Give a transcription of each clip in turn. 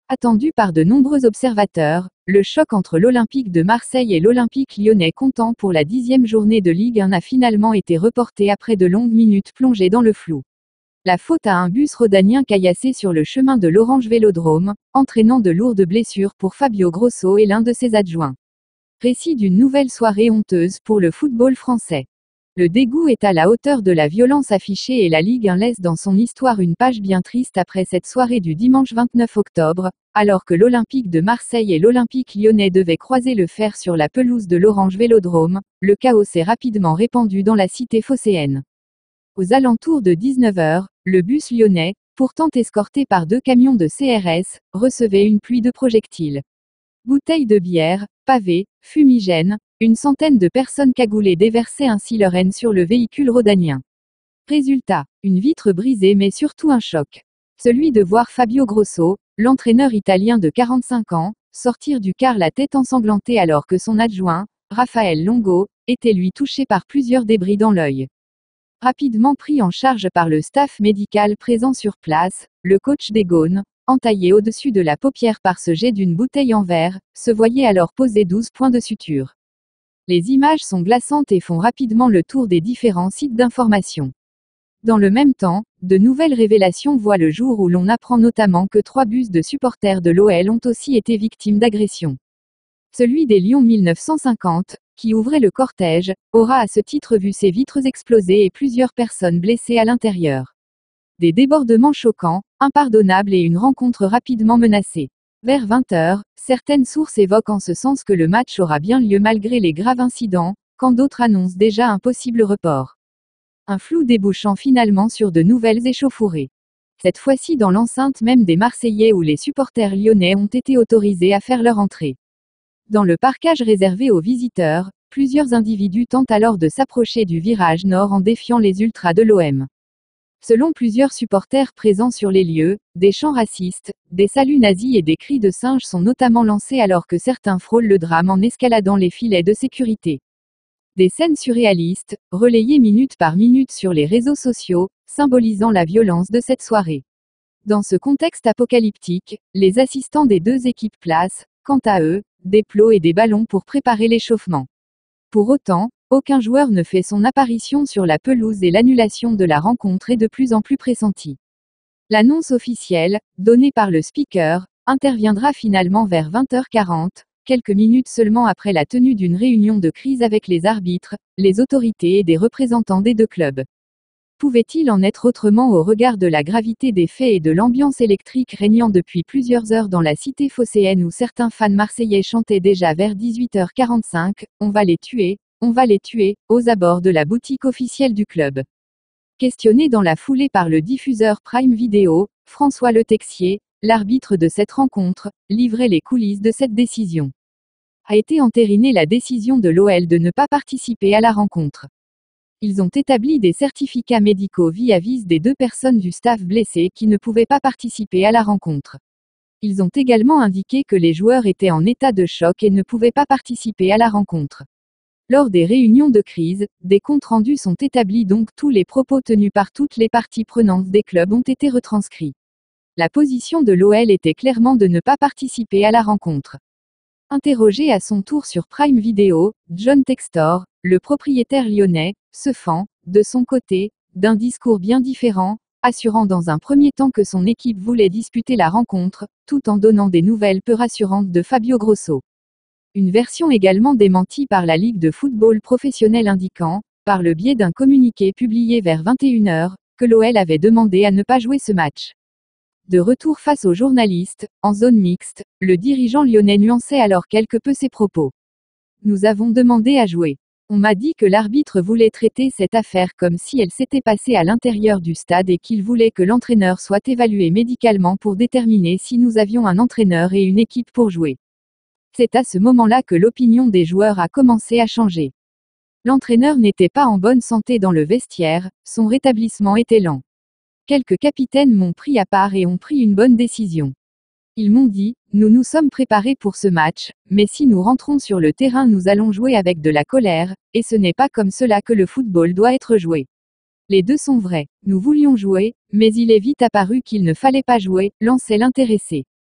Attendu par de nombreux observateurs, le choc entre l'Olympique de Marseille et l'Olympique lyonnais comptant pour la 10e journée de Ligue 1 a finalement été reporté après de longues minutes plongées dans le flou. La faute à un bus rhodanien caillassé sur le chemin de l'Orange Vélodrome, entraînant de lourdes blessures pour Fabio Grosso et l'un de ses adjoints. Récit d'une nouvelle soirée honteuse pour le football français. Le dégoût est à la hauteur de la violence affichée et la Ligue 1 laisse dans son histoire une page bien triste après cette soirée du dimanche 29 octobre, alors que l'Olympique de Marseille et l'Olympique lyonnais devaient croiser le fer sur la pelouse de l'Orange Vélodrome. Le chaos s'est rapidement répandu dans la cité phocéenne. Aux alentours de 19h, le bus lyonnais, pourtant escorté par 2 camions de CRS, recevait une pluie de projectiles. Bouteilles de bière, pavés, fumigènes, une centaine de personnes cagoulées déversaient ainsi leur haine sur le véhicule rhodanien. Résultat, une vitre brisée mais surtout un choc. Celui de voir Fabio Grosso, l'entraîneur italien de 45 ans, sortir du car la tête ensanglantée alors que son adjoint, Raphaël Longo, était lui touché par plusieurs débris dans l'œil. Rapidement pris en charge par le staff médical présent sur place, le coach des Gaunes, entaillé au-dessus de la paupière par ce jet d'une bouteille en verre, se voyait alors poser 12 points de suture. Les images sont glaçantes et font rapidement le tour des différents sites d'information. Dans le même temps, de nouvelles révélations voient le jour où l'on apprend notamment que 3 bus de supporters de l'OL ont aussi été victimes d'agressions. Celui des Lions 1950, qui ouvrait le cortège, aura à ce titre vu ses vitres exploser et plusieurs personnes blessées à l'intérieur. Des débordements choquants, impardonnables et une rencontre rapidement menacée. Vers 20h, certaines sources évoquent en ce sens que le match aura bien lieu malgré les graves incidents, quand d'autres annoncent déjà un possible report. Un flou débouchant finalement sur de nouvelles échauffourées. Cette fois-ci dans l'enceinte même des Marseillais où les supporters lyonnais ont été autorisés à faire leur entrée. Dans le parcage réservé aux visiteurs, plusieurs individus tentent alors de s'approcher du virage nord en défiant les ultras de l'OM. Selon plusieurs supporters présents sur les lieux, des chants racistes, des saluts nazis et des cris de singes sont notamment lancés alors que certains frôlent le drame en escaladant les filets de sécurité. Des scènes surréalistes, relayées minute par minute sur les réseaux sociaux, symbolisant la violence de cette soirée. Dans ce contexte apocalyptique, les assistants des 2 équipes placent, quant à eux, des plots et des ballons pour préparer l'échauffement. Pour autant, aucun joueur ne fait son apparition sur la pelouse et l'annulation de la rencontre est de plus en plus pressentie. L'annonce officielle, donnée par le speaker, interviendra finalement vers 20h40, quelques minutes seulement après la tenue d'une réunion de crise avec les arbitres, les autorités et des représentants des 2 clubs. Pouvait-il en être autrement au regard de la gravité des faits et de l'ambiance électrique régnant depuis plusieurs heures dans la cité phocéenne où certains fans marseillais chantaient déjà vers 18h45 « On va les tuer, aux abords de la boutique officielle du club. Questionné dans la foulée par le diffuseur Prime Video, François Le Texier, l'arbitre de cette rencontre, livrait les coulisses de cette décision. A été entérinée la décision de l'OL de ne pas participer à la rencontre. Ils ont établi des certificats médicaux vis-à-vis des 2 personnes du staff blessées qui ne pouvaient pas participer à la rencontre. Ils ont également indiqué que les joueurs étaient en état de choc et ne pouvaient pas participer à la rencontre. Lors des réunions de crise, des comptes rendus sont établis donc tous les propos tenus par toutes les parties prenantes des clubs ont été retranscrits. La position de l'OL était clairement de ne pas participer à la rencontre. Interrogé à son tour sur Prime Video, John Textor, le propriétaire lyonnais, se fend, de son côté, d'un discours bien différent, assurant dans un premier temps que son équipe voulait disputer la rencontre, tout en donnant des nouvelles peu rassurantes de Fabio Grosso. Une version également démentie par la Ligue de football professionnel indiquant, par le biais d'un communiqué publié vers 21h, que l'OL avait demandé à ne pas jouer ce match. De retour face aux journalistes, en zone mixte, le dirigeant lyonnais nuançait alors quelque peu ses propos. Nous avons demandé à jouer. On m'a dit que l'arbitre voulait traiter cette affaire comme si elle s'était passée à l'intérieur du stade et qu'il voulait que l'entraîneur soit évalué médicalement pour déterminer si nous avions un entraîneur et une équipe pour jouer. C'est à ce moment-là que l'opinion des joueurs a commencé à changer. L'entraîneur n'était pas en bonne santé dans le vestiaire, son rétablissement était lent. Quelques capitaines m'ont pris à part et ont pris une bonne décision. Ils m'ont dit, nous nous sommes préparés pour ce match, mais si nous rentrons sur le terrain nous allons jouer avec de la colère, et ce n'est pas comme cela que le football doit être joué. Les 2 sont vrais, nous voulions jouer, mais il est vite apparu qu'il ne fallait pas jouer, lançait l'intéressé.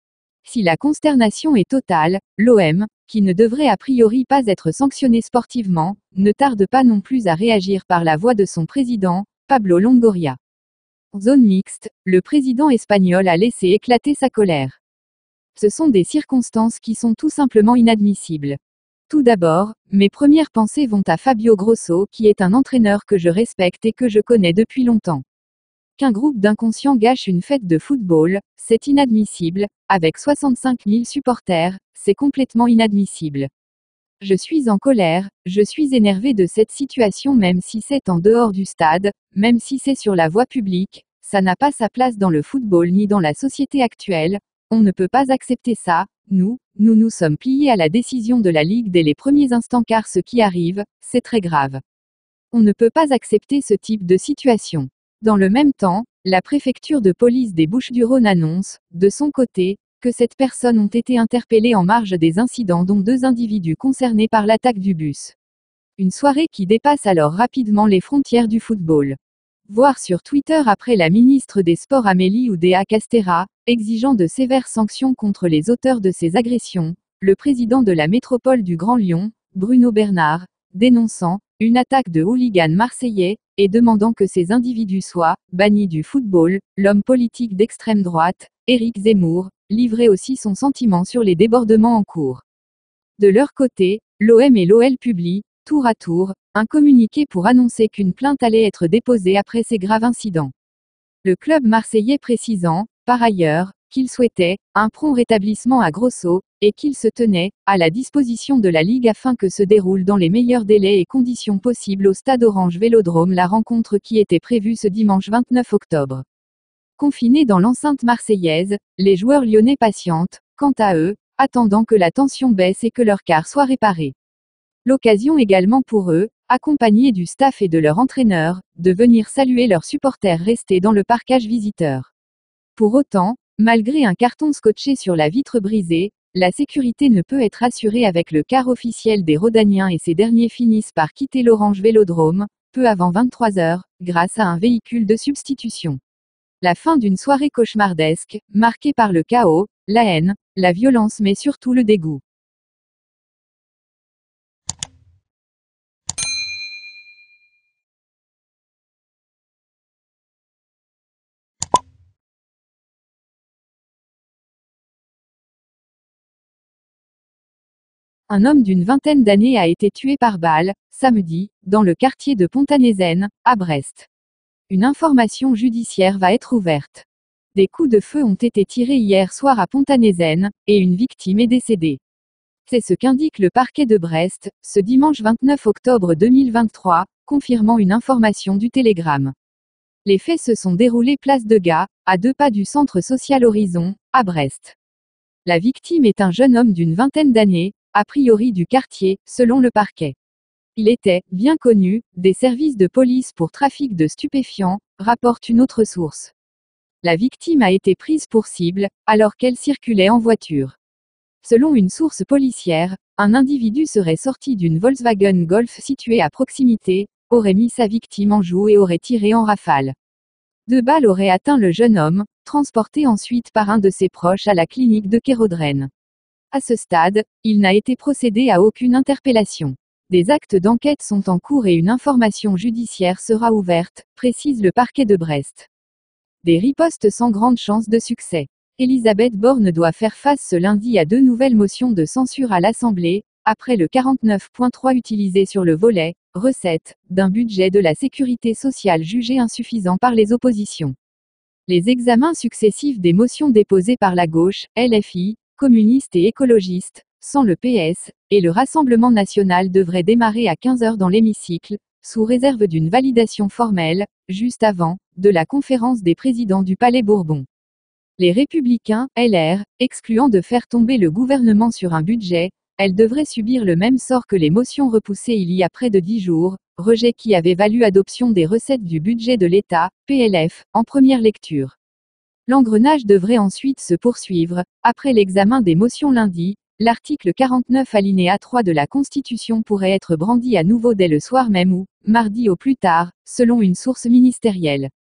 Si la consternation est totale, l'OM, qui ne devrait a priori pas être sanctionné sportivement, ne tarde pas non plus à réagir par la voix de son président, Pablo Longoria. En zone mixte, le président espagnol a laissé éclater sa colère. Ce sont des circonstances qui sont tout simplement inadmissibles. Tout d'abord, mes premières pensées vont à Fabio Grosso qui est un entraîneur que je respecte et que je connais depuis longtemps. Qu'un groupe d'inconscients gâche une fête de football, c'est inadmissible, avec 65 000 supporters, c'est complètement inadmissible. Je suis en colère, je suis énervé de cette situation même si c'est en dehors du stade, même si c'est sur la voie publique, ça n'a pas sa place dans le football ni dans la société actuelle, on ne peut pas accepter ça, nous nous sommes pliés à la décision de la Ligue dès les premiers instants car ce qui arrive, c'est très grave. On ne peut pas accepter ce type de situation. Dans le même temps, la préfecture de police des Bouches-du-Rhône annonce, de son côté, que 7 personnes ont été interpellées en marge des incidents dont 2 individus concernés par l'attaque du bus. Une soirée qui dépasse alors rapidement les frontières du football. Voir sur Twitter après la ministre des Sports Amélie Oudéa-Castéra, exigeant de sévères sanctions contre les auteurs de ces agressions, le président de la métropole du Grand Lyon, Bruno Bernard, dénonçant une attaque de hooligans marseillais, et demandant que ces individus soient bannis du football, l'homme politique d'extrême droite, Éric Zemmour, livrait aussi son sentiment sur les débordements en cours. De leur côté, l'OM et l'OL publient, tour à tour, un communiqué pour annoncer qu'une plainte allait être déposée après ces graves incidents. Le club marseillais précisant, par ailleurs, qu'il souhaitait un prompt rétablissement à Grosso, et qu'il se tenait à la disposition de la Ligue afin que se déroule dans les meilleurs délais et conditions possibles au stade Orange Vélodrome la rencontre qui était prévue ce dimanche 29 octobre. Confinés dans l'enceinte marseillaise, les joueurs lyonnais patientent, quant à eux, attendant que la tension baisse et que leur quart soit réparé. L'occasion également pour eux, accompagnés du staff et de leur entraîneur, de venir saluer leurs supporters restés dans le parcage visiteur. Pour autant, malgré un carton scotché sur la vitre brisée, la sécurité ne peut être assurée avec le quart officiel des Rhodaniens et ces derniers finissent par quitter l'Orange Vélodrome, peu avant 23 h, grâce à un véhicule de substitution. La fin d'une soirée cauchemardesque, marquée par le chaos, la haine, la violence mais surtout le dégoût. Un homme d'une vingtaine d'années a été tué par balle, samedi, dans le quartier de Pontanézen, à Brest. Une information judiciaire va être ouverte. Des coups de feu ont été tirés hier soir à Pontanézen, et une victime est décédée. C'est ce qu'indique le parquet de Brest, ce dimanche 29 octobre 2023, confirmant une information du Télégramme. Les faits se sont déroulés place de Gars, à 2 pas du centre social Horizon, à Brest. La victime est un jeune homme d'une vingtaine d'années, a priori du quartier, selon le parquet. Il était, bien connu, des services de police pour trafic de stupéfiants, rapporte une autre source. La victime a été prise pour cible, alors qu'elle circulait en voiture. Selon une source policière, un individu serait sorti d'une Volkswagen Golf située à proximité, aurait mis sa victime en joue et aurait tiré en rafale. 2 balles auraient atteint le jeune homme, transporté ensuite par un de ses proches à la clinique de Kérodren. À ce stade, il n'a été procédé à aucune interpellation. Des actes d'enquête sont en cours et une information judiciaire sera ouverte, précise le parquet de Brest. Des ripostes sans grande chance de succès. Elisabeth Borne doit faire face ce lundi à 2 nouvelles motions de censure à l'Assemblée, après le 49.3 utilisé sur le volet « recettes » d'un budget de la sécurité sociale jugé insuffisant par les oppositions. Les examens successifs des motions déposées par la gauche, LFI, communistes et écologistes, sans le PS, et le Rassemblement national devraient démarrer à 15 h dans l'hémicycle, sous réserve d'une validation formelle, juste avant, de la conférence des présidents du Palais Bourbon. Les Républicains, LR, excluant de faire tomber le gouvernement sur un budget, elles devraient subir le même sort que les motions repoussées il y a près de 10 jours, rejet qui avait valu adoption des recettes du budget de l'État, PLF, en première lecture. L'engrenage devrait ensuite se poursuivre, après l'examen des motions lundi, l'article 49 alinéa 3 de la Constitution pourrait être brandi à nouveau dès le soir même ou, mardi au plus tard, selon une source ministérielle.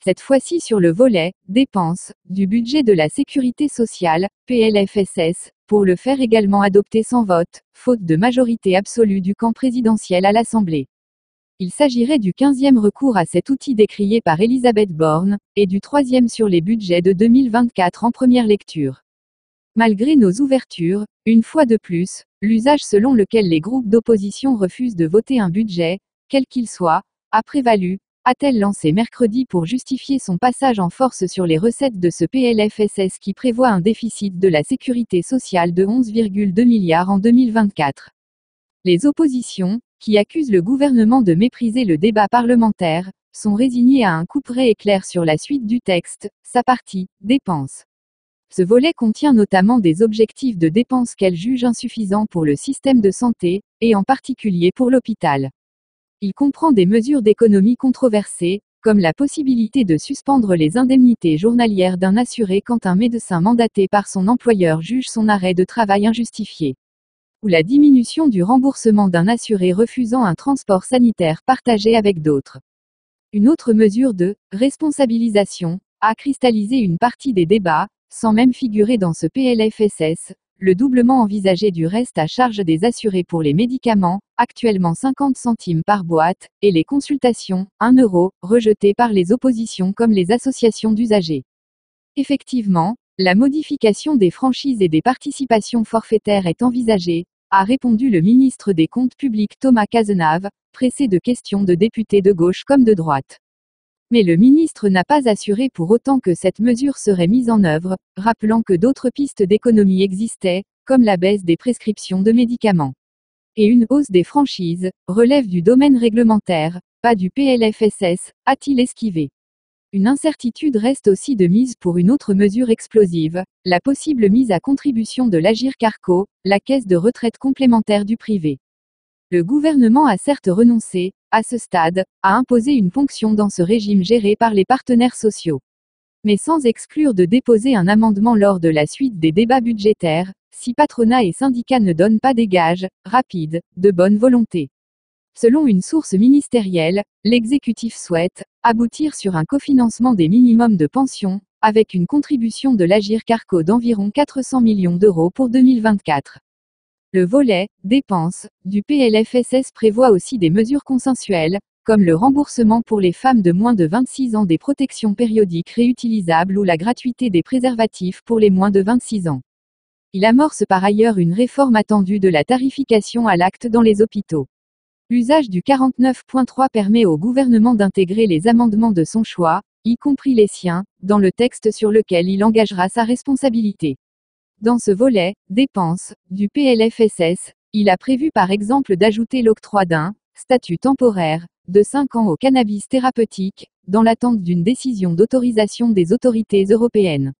Cette fois-ci sur le volet « dépenses » du budget de la sécurité sociale, PLFSS, pour le faire également adopter sans vote, faute de majorité absolue du camp présidentiel à l'Assemblée. Il s'agirait du 15e recours à cet outil décrié par Elisabeth Borne, et du 3e sur les budgets de 2024 en première lecture. Malgré nos ouvertures, une fois de plus, l'usage selon lequel les groupes d'opposition refusent de voter un budget, quel qu'il soit, a prévalu, a-t-elle lancé mercredi pour justifier son passage en force sur les recettes de ce PLFSS qui prévoit un déficit de la sécurité sociale de 11,2 milliards en 2024. Les oppositions, qui accusent le gouvernement de mépriser le débat parlementaire, sont résignées à un couperet éclair sur la suite du texte, sa partie « dépenses ». Ce volet contient notamment des objectifs de dépenses qu'elle juge insuffisants pour le système de santé, et en particulier pour l'hôpital. Il comprend des mesures d'économie controversées, comme la possibilité de suspendre les indemnités journalières d'un assuré quand un médecin mandaté par son employeur juge son arrêt de travail injustifié, ou la diminution du remboursement d'un assuré refusant un transport sanitaire partagé avec d'autres. Une autre mesure de responsabilisation a cristallisé une partie des débats, sans même figurer dans ce PLFSS, le doublement envisagé du reste à charge des assurés pour les médicaments, actuellement 50 centimes par boîte, et les consultations, 1 euro, rejetées par les oppositions comme les associations d'usagers. Effectivement, la modification des franchises et des participations forfaitaires est envisagée, a répondu le ministre des Comptes publics Thomas Cazenave, pressé de questions de députés de gauche comme de droite. Mais le ministre n'a pas assuré pour autant que cette mesure serait mise en œuvre, rappelant que d'autres pistes d'économie existaient, comme la baisse des prescriptions de médicaments. Et une hausse des franchises relève du domaine réglementaire, pas du PLFSS, a-t-il esquivé. Une incertitude reste aussi de mise pour une autre mesure explosive, la possible mise à contribution de l'Agirc-Arrco, la caisse de retraite complémentaire du privé. Le gouvernement a certes renoncé, à ce stade, à imposer une ponction dans ce régime géré par les partenaires sociaux. Mais sans exclure de déposer un amendement lors de la suite des débats budgétaires, si patronat et syndicats ne donnent pas des gages, rapides, de bonne volonté. Selon une source ministérielle, l'exécutif souhaite aboutir sur un cofinancement des minimums de pension, avec une contribution de l'Agirc-Arrco d'environ 400 millions d'euros pour 2024. Le volet « dépenses » du PLFSS prévoit aussi des mesures consensuelles, comme le remboursement pour les femmes de moins de 26 ans des protections périodiques réutilisables ou la gratuité des préservatifs pour les moins de 26 ans. Il amorce par ailleurs une réforme attendue de la tarification à l'acte dans les hôpitaux. L'usage du 49.3 permet au gouvernement d'intégrer les amendements de son choix, y compris les siens, dans le texte sur lequel il engagera sa responsabilité. Dans ce volet « dépenses » du PLFSS, il a prévu par exemple d'ajouter l'octroi d'un statut temporaire de 5 ans au cannabis thérapeutique, dans l'attente d'une décision d'autorisation des autorités européennes.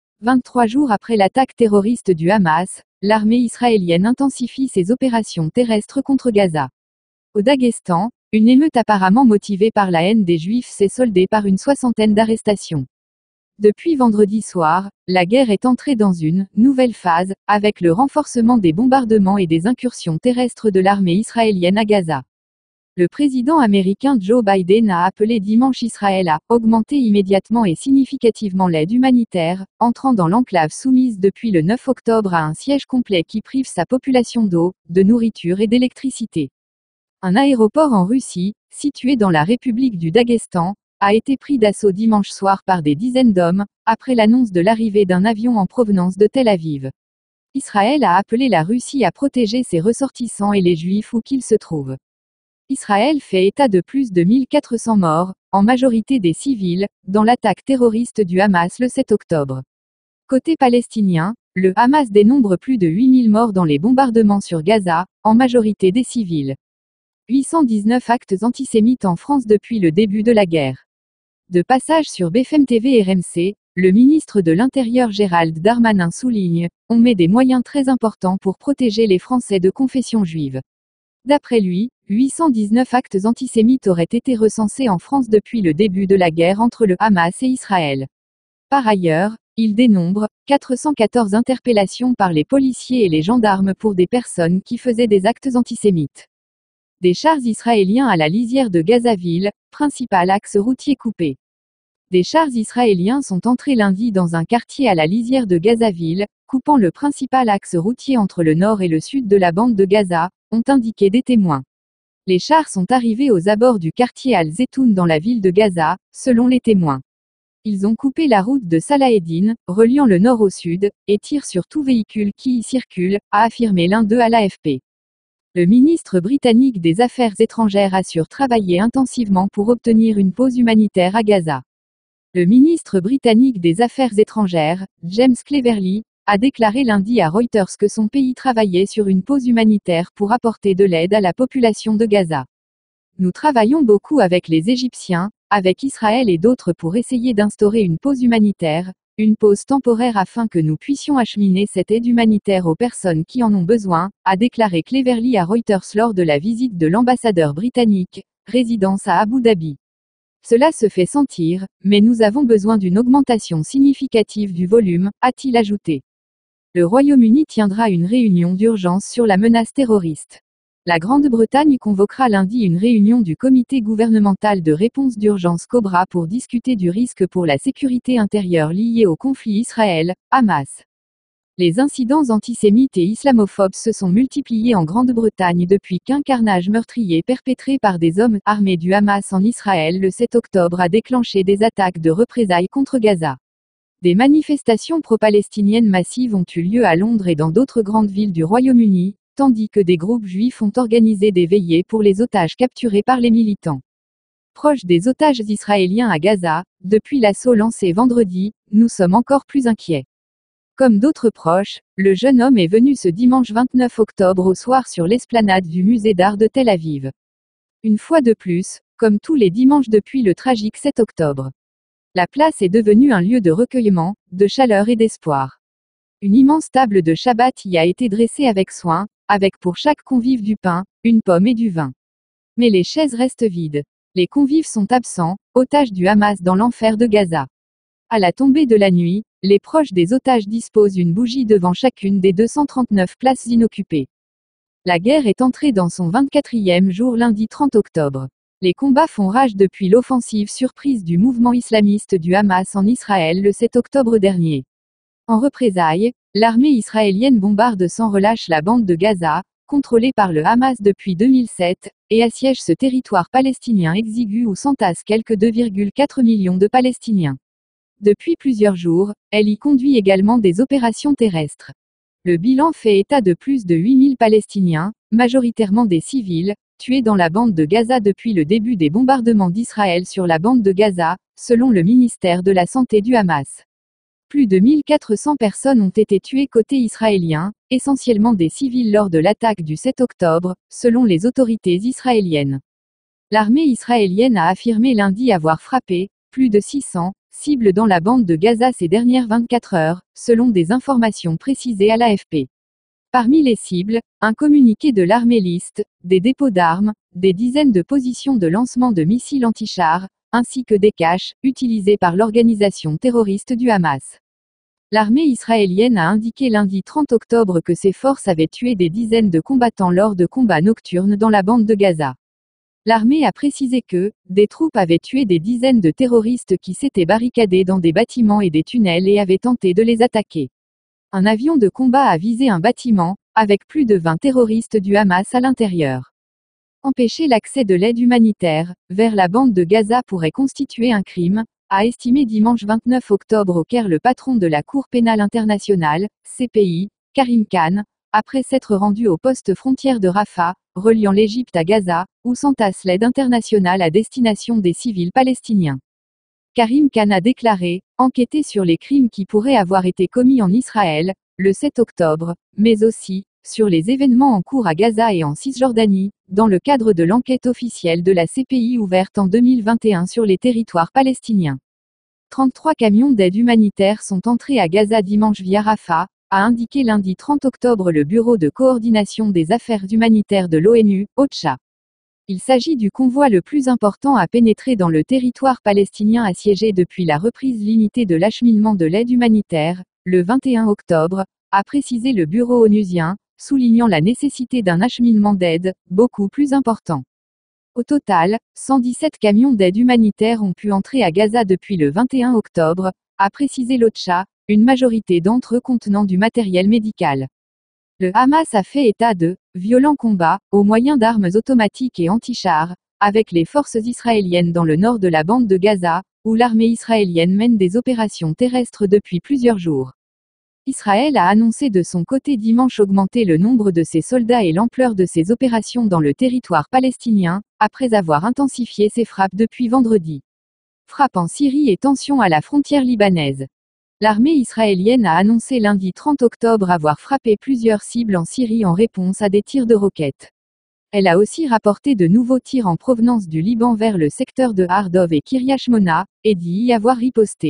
23 jours après l'attaque terroriste du Hamas, l'armée israélienne intensifie ses opérations terrestres contre Gaza. Au Daghestan, une émeute apparemment motivée par la haine des Juifs s'est soldée par une 60aine d'arrestations. Depuis vendredi soir, la guerre est entrée dans une nouvelle phase, avec le renforcement des bombardements et des incursions terrestres de l'armée israélienne à Gaza. Le président américain Joe Biden a appelé dimanche Israël à augmenter immédiatement et significativement l'aide humanitaire, entrant dans l'enclave soumise depuis le 9 octobre à un siège complet qui prive sa population d'eau, de nourriture et d'électricité. Un aéroport en Russie, situé dans la République du Daghestan, a été pris d'assaut dimanche soir par des dizaines d'hommes, après l'annonce de l'arrivée d'un avion en provenance de Tel Aviv. Israël a appelé la Russie à protéger ses ressortissants et les Juifs où qu'ils se trouvent. Israël fait état de plus de 1400 morts, en majorité des civils, dans l'attaque terroriste du Hamas le 7 octobre. Côté palestinien, le Hamas dénombre plus de 8000 morts dans les bombardements sur Gaza, en majorité des civils. 819 actes antisémites en France depuis le début de la guerre. De passage sur BFM TV et RMC, le ministre de l'Intérieur Gérald Darmanin souligne « On met des moyens très importants pour protéger les Français de confession juive ». D'après lui, 819 actes antisémites auraient été recensés en France depuis le début de la guerre entre le Hamas et Israël. Par ailleurs, il dénombre 414 interpellations par les policiers et les gendarmes pour des personnes qui faisaient des actes antisémites. Des chars israéliens à la lisière de Gazaville, principal axe routier coupé. Des chars israéliens sont entrés lundi dans un quartier à la lisière de Gazaville, coupant le principal axe routier entre le nord et le sud de la bande de Gaza, ont indiqué des témoins. Les chars sont arrivés aux abords du quartier Al-Zetoun dans la ville de Gaza, selon les témoins. Ils ont coupé la route de Salaheddin, reliant le nord au sud, et tirent sur tout véhicule qui y circule, a affirmé l'un d'eux à l'AFP. Le ministre britannique des Affaires étrangères assure travailler intensivement pour obtenir une pause humanitaire à Gaza. Le ministre britannique des Affaires étrangères, James Cleverly, a déclaré lundi à Reuters que son pays travaillait sur une pause humanitaire pour apporter de l'aide à la population de Gaza. Nous travaillons beaucoup avec les Égyptiens, avec Israël et d'autres pour essayer d'instaurer une pause humanitaire, une pause temporaire afin que nous puissions acheminer cette aide humanitaire aux personnes qui en ont besoin, a déclaré Cleverly à Reuters lors de la visite de l'ambassadeur britannique, résidence à Abu Dhabi. Cela se fait sentir, mais nous avons besoin d'une augmentation significative du volume, a-t-il ajouté. Le Royaume-Uni tiendra une réunion d'urgence sur la menace terroriste. La Grande-Bretagne convoquera lundi une réunion du comité gouvernemental de réponse d'urgence Cobra pour discuter du risque pour la sécurité intérieure lié au conflit Israël-Hamas. Les incidents antisémites et islamophobes se sont multipliés en Grande-Bretagne depuis qu'un carnage meurtrier perpétré par des hommes armés du Hamas en Israël le 7 octobre a déclenché des attaques de représailles contre Gaza. Des manifestations pro-palestiniennes massives ont eu lieu à Londres et dans d'autres grandes villes du Royaume-Uni, tandis que des groupes juifs ont organisé des veillées pour les otages capturés par les militants. Proche des otages israéliens à Gaza, depuis l'assaut lancé vendredi, nous sommes encore plus inquiets. Comme d'autres proches, le jeune homme est venu ce dimanche 29 octobre au soir sur l'esplanade du musée d'art de Tel Aviv. Une fois de plus, comme tous les dimanches depuis le tragique 7 octobre. La place est devenue un lieu de recueillement, de chaleur et d'espoir. Une immense table de Shabbat y a été dressée avec soin, avec pour chaque convive du pain, une pomme et du vin. Mais les chaises restent vides. Les convives sont absents, otages du Hamas dans l'enfer de Gaza. À la tombée de la nuit, les proches des otages disposent une bougie devant chacune des 239 places inoccupées. La guerre est entrée dans son 24e jour lundi 30 octobre. Les combats font rage depuis l'offensive surprise du mouvement islamiste du Hamas en Israël le 7 octobre dernier. En représailles, l'armée israélienne bombarde sans relâche la bande de Gaza, contrôlée par le Hamas depuis 2007, et assiège ce territoire palestinien exigu où s'entassent quelques 2,4 millions de Palestiniens. Depuis plusieurs jours, elle y conduit également des opérations terrestres. Le bilan fait état de plus de 8000 Palestiniens, majoritairement des civils, tués dans la bande de Gaza depuis le début des bombardements d'Israël sur la bande de Gaza, selon le ministère de la Santé du Hamas. Plus de 1400 personnes ont été tuées côté israélien, essentiellement des civils lors de l'attaque du 7 octobre, selon les autorités israéliennes. L'armée israélienne a affirmé lundi avoir frappé plus de 600 cibles dans la bande de Gaza ces dernières 24 heures, selon des informations précisées à l'AFP. Parmi les cibles, un communiqué de l'armée liste des dépôts d'armes, des dizaines de positions de lancement de missiles anti-chars, ainsi que des caches, utilisés par l'organisation terroriste du Hamas. L'armée israélienne a indiqué lundi 30 octobre que ses forces avaient tué des dizaines de combattants lors de combats nocturnes dans la bande de Gaza. L'armée a précisé que, des troupes avaient tué des dizaines de terroristes qui s'étaient barricadés dans des bâtiments et des tunnels et avaient tenté de les attaquer. Un avion de combat a visé un bâtiment, avec plus de 20 terroristes du Hamas à l'intérieur. Empêcher l'accès de l'aide humanitaire vers la bande de Gaza pourrait constituer un crime, a estimé dimanche 29 octobre au Caire le patron de la Cour pénale internationale, CPI, Karim Khan, après s'être rendu au poste frontière de Rafah, reliant l'Égypte à Gaza, où s'entasse l'aide internationale à destination des civils palestiniens. Karim Khan a déclaré « enquêter sur les crimes qui pourraient avoir été commis en Israël, le 7 octobre, mais aussi, sur les événements en cours à Gaza et en Cisjordanie, dans le cadre de l'enquête officielle de la CPI ouverte en 2021 sur les territoires palestiniens. 33 camions d'aide humanitaire sont entrés à Gaza dimanche via Rafah, a indiqué lundi 30 octobre le Bureau de coordination des affaires humanitaires de l'ONU, OCHA. Il s'agit du convoi le plus important à pénétrer dans le territoire palestinien assiégé depuis la reprise limitée de l'acheminement de l'aide humanitaire, le 21 octobre, a précisé le bureau onusien, soulignant la nécessité d'un acheminement d'aide, beaucoup plus important. Au total, 117 camions d'aide humanitaire ont pu entrer à Gaza depuis le 21 octobre, a précisé l'OCHA, une majorité d'entre eux contenant du matériel médical. Le Hamas a fait état de violents combats, au moyen d'armes automatiques et anti-chars, avec les forces israéliennes dans le nord de la bande de Gaza, où l'armée israélienne mène des opérations terrestres depuis plusieurs jours. Israël a annoncé de son côté dimanche augmenter le nombre de ses soldats et l'ampleur de ses opérations dans le territoire palestinien, après avoir intensifié ses frappes depuis vendredi. Frappes en Syrie et tensions à la frontière libanaise. L'armée israélienne a annoncé lundi 30 octobre avoir frappé plusieurs cibles en Syrie en réponse à des tirs de roquettes. Elle a aussi rapporté de nouveaux tirs en provenance du Liban vers le secteur de Hardov et Kiryat Shmona, et dit y avoir riposté.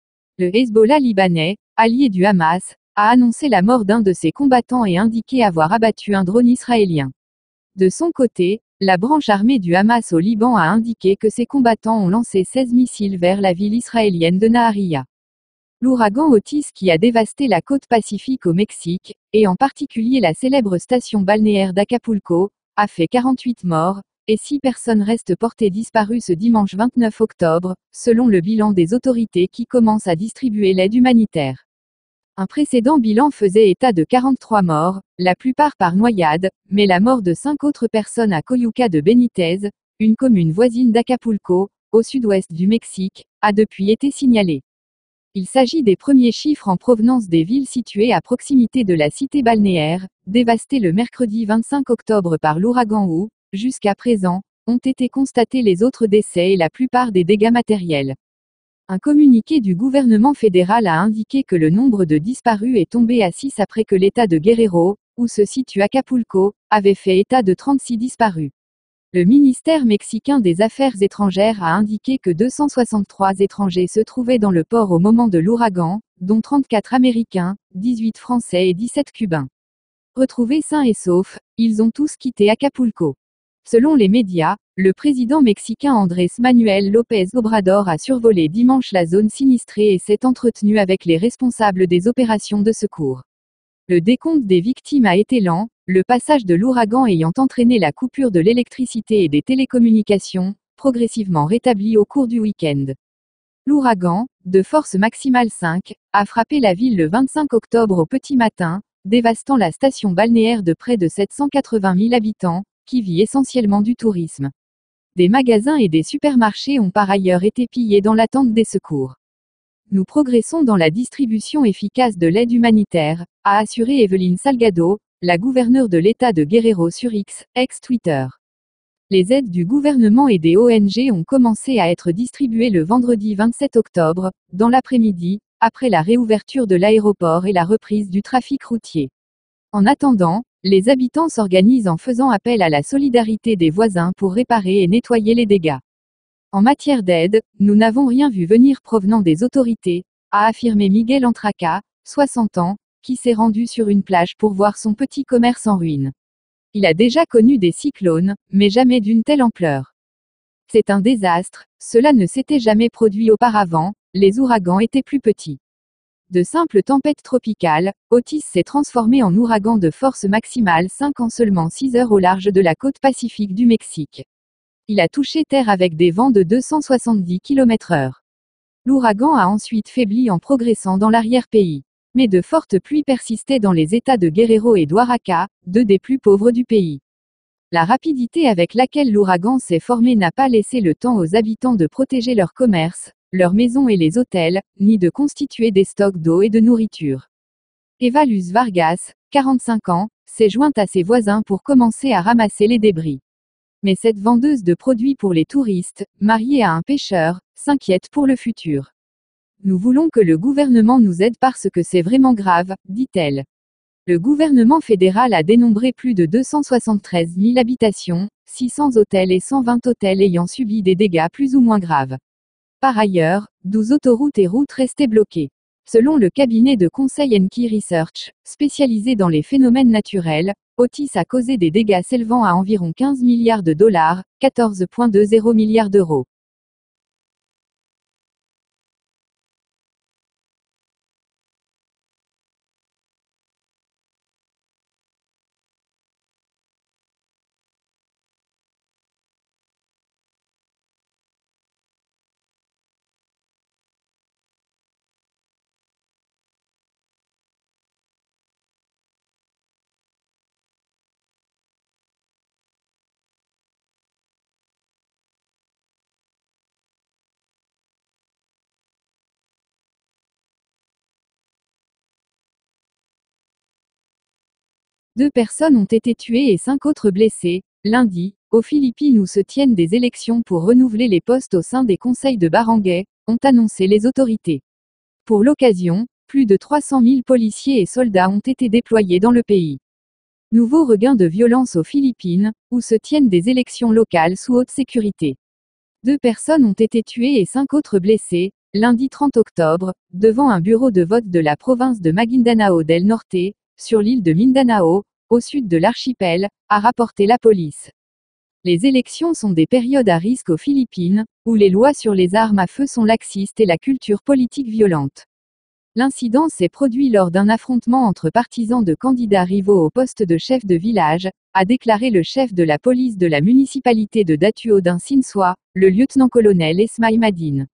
Le Hezbollah libanais, allié du Hamas, a annoncé la mort d'un de ses combattants et indiqué avoir abattu un drone israélien. De son côté, la branche armée du Hamas au Liban a indiqué que ses combattants ont lancé 16 missiles vers la ville israélienne de Nahariya. L'ouragan Otis qui a dévasté la côte pacifique au Mexique, et en particulier la célèbre station balnéaire d'Acapulco, a fait 48 morts, et 6 personnes restent portées disparues ce dimanche 29 octobre, selon le bilan des autorités qui commencent à distribuer l'aide humanitaire. Un précédent bilan faisait état de 43 morts, la plupart par noyade, mais la mort de 5 autres personnes à Coyuca de Benítez, une commune voisine d'Acapulco, au sud-ouest du Mexique, a depuis été signalée. Il s'agit des premiers chiffres en provenance des villes situées à proximité de la cité balnéaire, dévastée le mercredi 25 octobre par l'ouragan où, jusqu'à présent, ont été constatés les autres décès et la plupart des dégâts matériels. Un communiqué du gouvernement fédéral a indiqué que le nombre de disparus est tombé à 6 après que l'État de Guerrero, où se situe Acapulco, avait fait état de 36 disparus. Le ministère mexicain des Affaires étrangères a indiqué que 263 étrangers se trouvaient dans le port au moment de l'ouragan, dont 34 Américains, 18 Français et 17 Cubains. Retrouvés sains et saufs, ils ont tous quitté Acapulco. Selon les médias, le président mexicain Andrés Manuel López Obrador a survolé dimanche la zone sinistrée et s'est entretenu avec les responsables des opérations de secours. Le décompte des victimes a été lent, le passage de l'ouragan ayant entraîné la coupure de l'électricité et des télécommunications, progressivement rétabli au cours du week-end. L'ouragan, de force maximale 5, a frappé la ville le 25 octobre au petit matin, dévastant la station balnéaire de près de 780 000 habitants, qui vit essentiellement du tourisme. Des magasins et des supermarchés ont par ailleurs été pillés dans l'attente des secours. Nous progressons dans la distribution efficace de l'aide humanitaire, a assuré Evelyn Salgado, la gouverneure de l'État de Guerrero sur X, ex-Twitter. Les aides du gouvernement et des ONG ont commencé à être distribuées le vendredi 27 octobre, dans l'après-midi, après la réouverture de l'aéroport et la reprise du trafic routier. En attendant, les habitants s'organisent en faisant appel à la solidarité des voisins pour réparer et nettoyer les dégâts. En matière d'aide, nous n'avons rien vu venir provenant des autorités, a affirmé Miguel Antraca, 60 ans, qui s'est rendu sur une plage pour voir son petit commerce en ruine. Il a déjà connu des cyclones, mais jamais d'une telle ampleur. C'est un désastre, cela ne s'était jamais produit auparavant, les ouragans étaient plus petits. De simples tempêtes tropicales, Otis s'est transformé en ouragan de force maximale 5 en seulement 6 heures au large de la côte pacifique du Mexique. Il a touché terre avec des vents de 270 km/h. L'ouragan a ensuite faibli en progressant dans l'arrière-pays. Mais de fortes pluies persistaient dans les États de Guerrero et d'Oaxaca, deux des plus pauvres du pays. La rapidité avec laquelle l'ouragan s'est formé n'a pas laissé le temps aux habitants de protéger leurs commerces, leurs maisons et les hôtels, ni de constituer des stocks d'eau et de nourriture. Eva Luz Vargas, 45 ans, s'est jointe à ses voisins pour commencer à ramasser les débris. Mais cette vendeuse de produits pour les touristes, mariée à un pêcheur, s'inquiète pour le futur. Nous voulons que le gouvernement nous aide parce que c'est vraiment grave, dit-elle. Le gouvernement fédéral a dénombré plus de 273 000 habitations, 600 hôtels et 120 hôtels ayant subi des dégâts plus ou moins graves. Par ailleurs, 12 autoroutes et routes restaient bloquées. Selon le cabinet de conseil Enki Research, spécialisé dans les phénomènes naturels, Otis a causé des dégâts s'élevant à environ 15 milliards de dollars, 14,20 milliards d'euros. 2 personnes ont été tuées et 5 autres blessées, lundi, aux Philippines où se tiennent des élections pour renouveler les postes au sein des conseils de barangay, ont annoncé les autorités. Pour l'occasion, plus de 300 000 policiers et soldats ont été déployés dans le pays. Nouveau regain de violence aux Philippines, où se tiennent des élections locales sous haute sécurité. 2 personnes ont été tuées et 5 autres blessées, lundi 30 octobre, devant un bureau de vote de la province de Maguindanao del Norte, sur l'île de Mindanao, au sud de l'archipel, a rapporté la police. Les élections sont des périodes à risque aux Philippines, où les lois sur les armes à feu sont laxistes et la culture politique violente. L'incident s'est produit lors d'un affrontement entre partisans de candidats rivaux au poste de chef de village, a déclaré le chef de la police de la municipalité de Datuodin Sinswa, le lieutenant-colonel Esmaï Madine.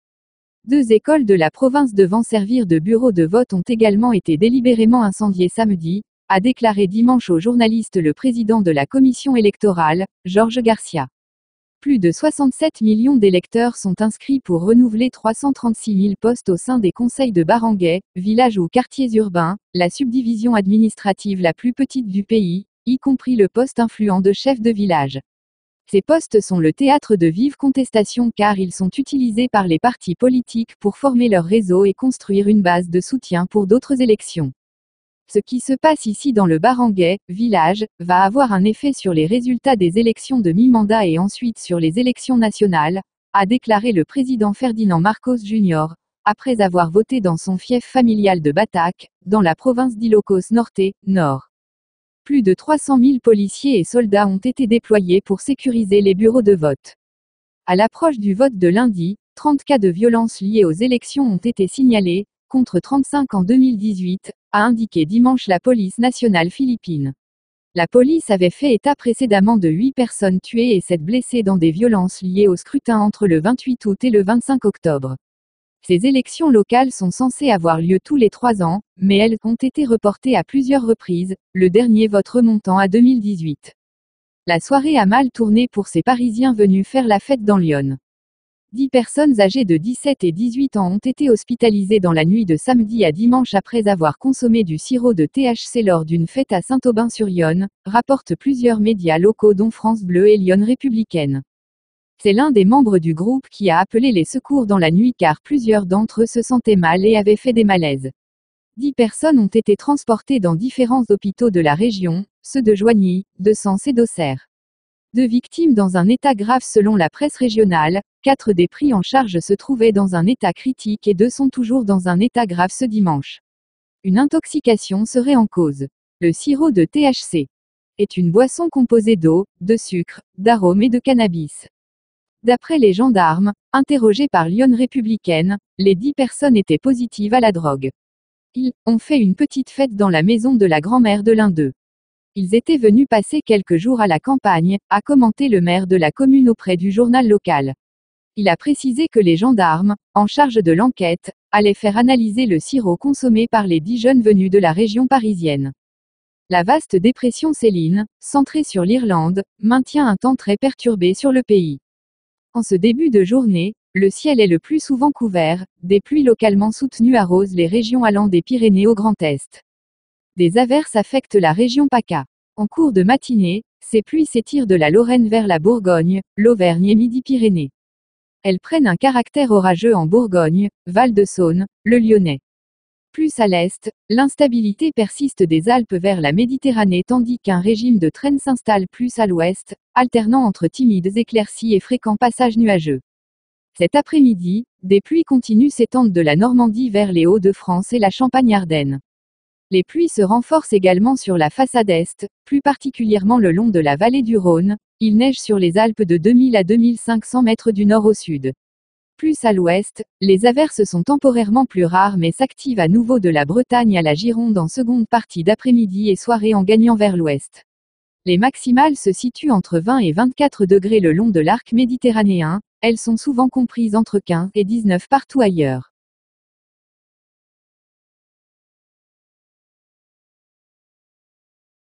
2 écoles de la province devant servir de bureau de vote ont également été délibérément incendiées samedi, a déclaré dimanche aux journalistes le président de la commission électorale, Georges Garcia. Plus de 67 millions d'électeurs sont inscrits pour renouveler 336 000 postes au sein des conseils de barangay, villages ou quartiers urbains, la subdivision administrative la plus petite du pays, y compris le poste influent de chef de village. Ces postes sont le théâtre de vives contestations car ils sont utilisés par les partis politiques pour former leur réseau et construire une base de soutien pour d'autres élections. Ce qui se passe ici dans le barangay, village, va avoir un effet sur les résultats des élections de mi-mandat et ensuite sur les élections nationales, a déclaré le président Ferdinand Marcos Jr., après avoir voté dans son fief familial de Batak, dans la province d'Ilocos Norte, Nord. Plus de 300 000 policiers et soldats ont été déployés pour sécuriser les bureaux de vote. À l'approche du vote de lundi, 30 cas de violence liés aux élections ont été signalés, contre 35 en 2018, a indiqué dimanche la police nationale philippine. La police avait fait état précédemment de 8 personnes tuées et 7 blessées dans des violences liées au scrutin entre le 28 août et le 25 octobre. Ces élections locales sont censées avoir lieu tous les 3 ans, mais elles ont été reportées à plusieurs reprises, le dernier vote remontant à 2018. La soirée a mal tourné pour ces Parisiens venus faire la fête dans Lyon. 10 personnes âgées de 17 et 18 ans ont été hospitalisées dans la nuit de samedi à dimanche après avoir consommé du sirop de THC lors d'une fête à Saint-Aubin-sur-Yonne, rapportent plusieurs médias locaux dont France Bleu et Lyon Républicaine. C'est l'un des membres du groupe qui a appelé les secours dans la nuit car plusieurs d'entre eux se sentaient mal et avaient fait des malaises. 10 personnes ont été transportées dans différents hôpitaux de la région, ceux de Joigny, de Sens et d'Auxerre. 2 victimes dans un état grave selon la presse régionale, 4 des pris en charge se trouvaient dans un état critique et 2 sont toujours dans un état grave ce dimanche. Une intoxication serait en cause. Le sirop de THC est une boisson composée d'eau, de sucre, d'arômes et de cannabis. D'après les gendarmes, interrogés par Lyon Républicaine, les 10 personnes étaient positives à la drogue. Ils ont fait une petite fête dans la maison de la grand-mère de l'un d'eux. Ils étaient venus passer quelques jours à la campagne, a commenté le maire de la commune auprès du journal local. Il a précisé que les gendarmes, en charge de l'enquête, allaient faire analyser le sirop consommé par les 10 jeunes venus de la région parisienne. La vaste dépression Céline, centrée sur l'Irlande, maintient un temps très perturbé sur le pays. En ce début de journée, le ciel est le plus souvent couvert, des pluies localement soutenues arrosent les régions allant des Pyrénées au Grand Est. Des averses affectent la région PACA. En cours de matinée, ces pluies s'étirent de la Lorraine vers la Bourgogne, l'Auvergne et Midi-Pyrénées. Elles prennent un caractère orageux en Bourgogne, Val-de-Saône, le Lyonnais. Plus à l'est, l'instabilité persiste des Alpes vers la Méditerranée tandis qu'un régime de traîne s'installe plus à l'ouest, alternant entre timides éclaircies et fréquents passages nuageux. Cet après-midi, des pluies continues s'étendent de la Normandie vers les Hauts-de-France et la Champagne-Ardenne. Les pluies se renforcent également sur la façade est, plus particulièrement le long de la vallée du Rhône. Il neige sur les Alpes de 2000 à 2500 mètres du nord au sud. Plus à l'ouest, les averses sont temporairement plus rares mais s'activent à nouveau de la Bretagne à la Gironde en seconde partie d'après-midi et soirée en gagnant vers l'ouest. Les maximales se situent entre 20 et 24 degrés le long de l'arc méditerranéen, elles sont souvent comprises entre 15 et 19 partout ailleurs.